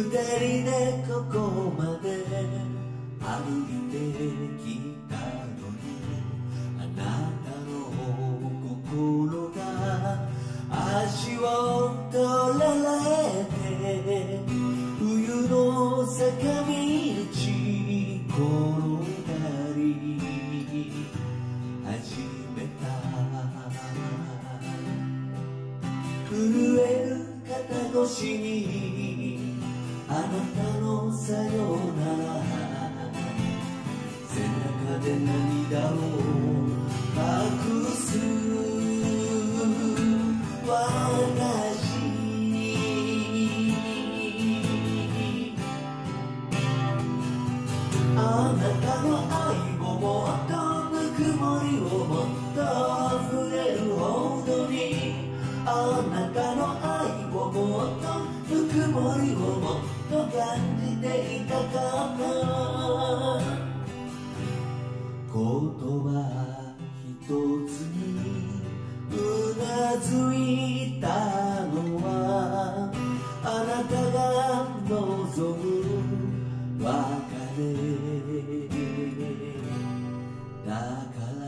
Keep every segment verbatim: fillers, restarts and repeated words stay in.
人でここまで歩いてきたのに、あなたの心が足を取られて、冬の坂道転がり始めた。震える肩越しにあなたのさよなら、背中で涙を隠す私。あなたの愛をもっとぬくもりをもっと溢れるほどに、あなたの愛をもっとぬくもりをもっと感じていたかった。言葉一つにうなずいたのは、あなたが望む別れだから。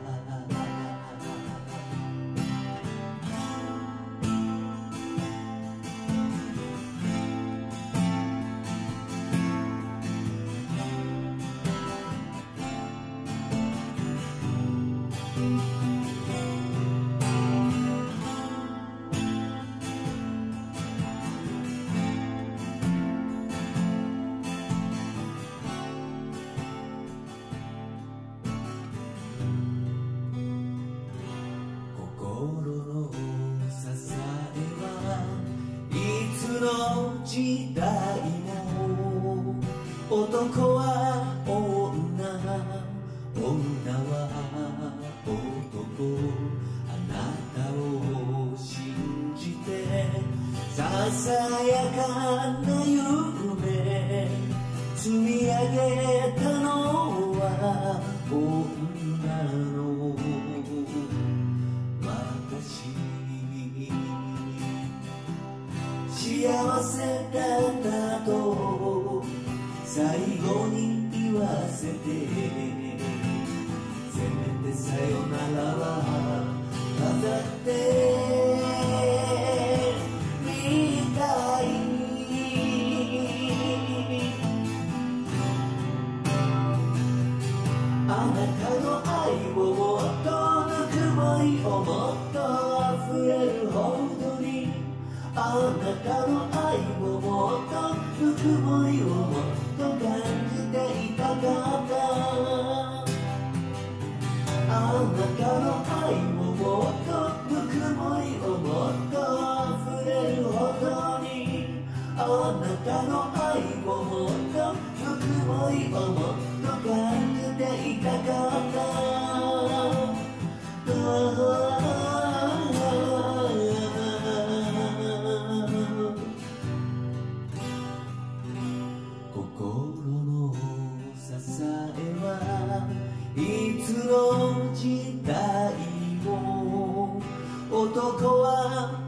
心の支えはいつの時代も、男は女、女は男、あなたを信じてささやかな夢積み上げたのは女の私。幸せだったと最後に言わせて、せめてさよならは飾ってみたい。あなたの愛をもっとぬくもりをもっと溢れるほどに、あなたの愛をもっとぬくもりをもっと感じていたかった。あなたの愛をもっとぬくもりをもっと溢れるほどに、あなたの愛をもっとぬくもりをもっと感じていたかった。心の支えはいつの時代も、男は